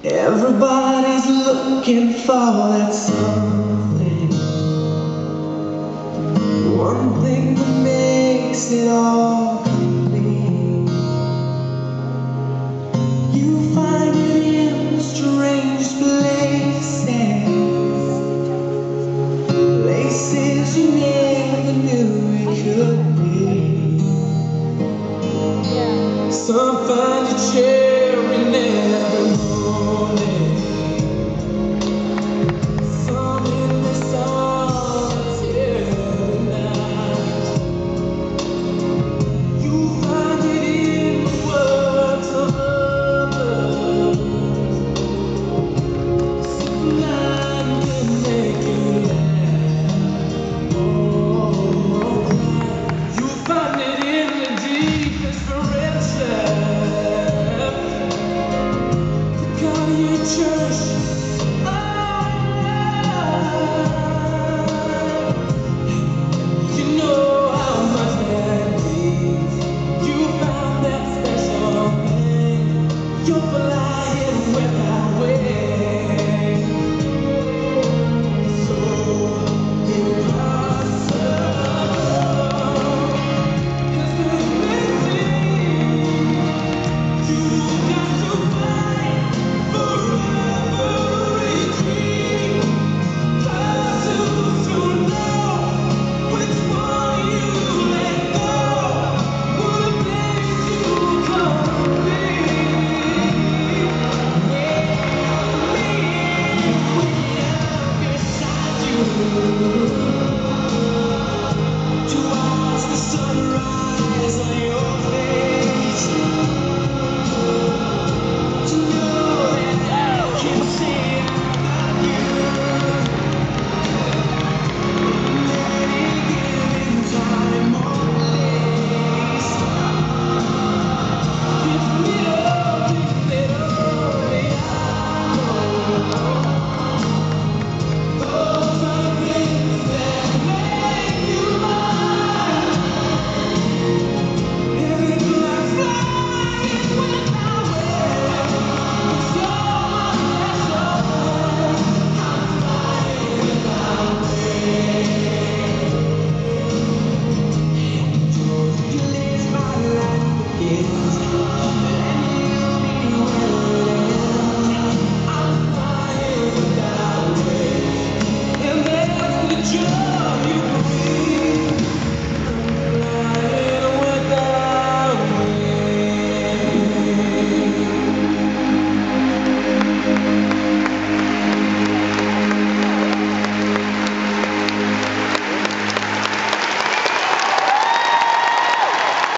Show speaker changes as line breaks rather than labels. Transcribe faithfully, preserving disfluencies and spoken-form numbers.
Everybody's looking for that something, one thing that makes it all complete. You find it in the strangest places, places you never knew it could be. Some find a cherry in every morning, some in the solitary night. You find it in the words of others, sublime can make you laugh or cry. You find it in the deepest friendship, your church. Oh, you know how much that means. You found that special thing. You're flying without wings. So impossible, 'cause there's missing. You got to fight for every dream. How to know which one you let go would have made you complete. Me beside you to watch the sunrise on your